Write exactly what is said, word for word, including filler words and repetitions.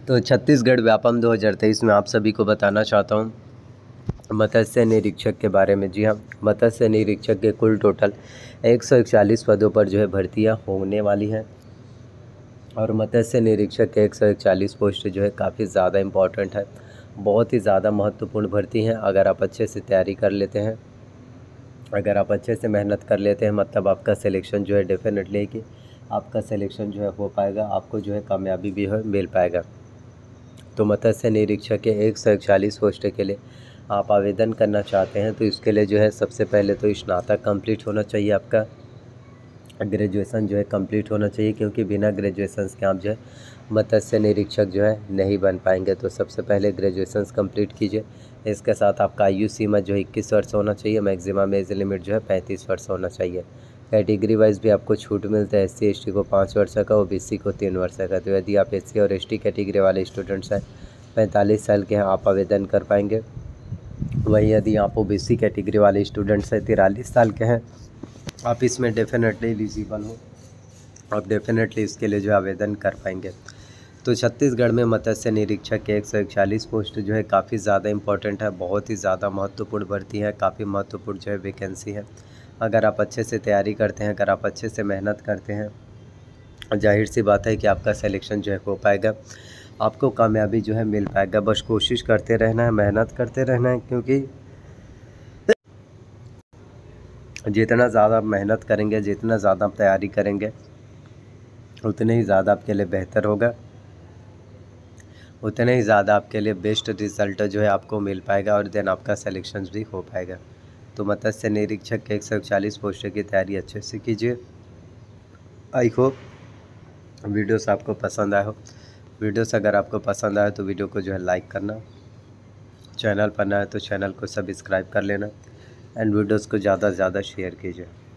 तो छत्तीसगढ़ व्यापम दो हज़ार तेईस में आप सभी को बताना चाहता हूँ मत्स्य निरीक्षक के बारे में। जी हाँ, मत्स्य निरीक्षक के कुल टोटल एक सौ इकतालीस पदों पर जो है भर्तियाँ होने वाली हैं और मत्स्य निरीक्षक के एक सौ इकतालीस पोस्ट जो है काफ़ी ज़्यादा इम्पॉर्टेंट है, बहुत ही ज़्यादा महत्वपूर्ण भर्ती हैं। अगर आप अच्छे से तैयारी कर लेते हैं, अगर आप अच्छे से मेहनत कर लेते हैं, मतलब आपका सिलेक्शन जो है डेफिनेटली कि आपका सिलेक्शन जो है हो पाएगा, आपको जो है कामयाबी भी है मिल पाएगा। तो मत्स्य निरीक्षक के एक सौ इकतालीस पोस्ट के लिए आप आवेदन करना चाहते हैं तो इसके लिए जो है सबसे पहले तो स्नातक कंप्लीट होना चाहिए, आपका ग्रेजुएशन जो है कंप्लीट होना चाहिए, क्योंकि बिना ग्रेजुएशन के आप जो है मत्स्य निरीक्षक जो है नहीं बन पाएंगे। तो सबसे पहले ग्रेजुएशन कंप्लीट कीजिए। इसके साथ आपका आयु सीमा जो है इक्कीस वर्ष होना चाहिए, मैक्सिमम एज लिमिट जो है पैंतीस वर्ष होना चाहिए। कैटेगरी वाइज भी आपको छूट मिलता है, एस सी एस टी को पाँच वर्ष का, ओ बी सी को तीन वर्ष का। तो यदि आप एस सी और एस टी कैटेगरी वाले स्टूडेंट्स हैं, पैंतालीस साल के हैं, आप आवेदन कर पाएंगे। वहीं यदि आप ओ बी सी कैटेगरी वाले स्टूडेंट्स हैं, तिरालीस साल के हैं, आप इसमें डेफिनेटली एलिजिबल हो, आप डेफिनेटली इसके लिए जो आवेदन कर पाएंगे। तो छत्तीसगढ़ में मत्स्य निरीक्षक के एक सौ इकतालीस पोस्ट जो है काफ़ी ज़्यादा इंपॉर्टेंट है, बहुत ही ज़्यादा महत्वपूर्ण भर्ती है, काफ़ी महत्वपूर्ण जो है वैकेंसी है। अगर आप अच्छे से तैयारी करते हैं, अगर आप अच्छे से मेहनत करते हैं, जाहिर सी बात है कि आपका सिलेक्शन जो है हो पाएगा, आपको कामयाबी जो है मिल पाएगा। बस कोशिश करते रहना है, मेहनत करते रहना है, क्योंकि जितना ज़्यादा मेहनत करेंगे, जितना ज़्यादा तैयारी करेंगे, उतने ही ज़्यादा आपके लिए बेहतर होगा, उतने ही ज़्यादा आपके लिए बेस्ट रिज़ल्ट जो है आपको मिल पाएगा और देन आपका सिलेक्शन भी हो पाएगा। तो मत्स्य निरीक्षक के एक सौ चालीस पोस्ट की तैयारी अच्छे से कीजिए। आई होप वीडियोस आपको पसंद आए हो। वीडियोस अगर आपको पसंद आए तो वीडियो को जो है लाइक करना, चैनल पर नया है तो चैनल को सब्सक्राइब कर लेना एंड वीडियोस को ज़्यादा से ज़्यादा शेयर कीजिए।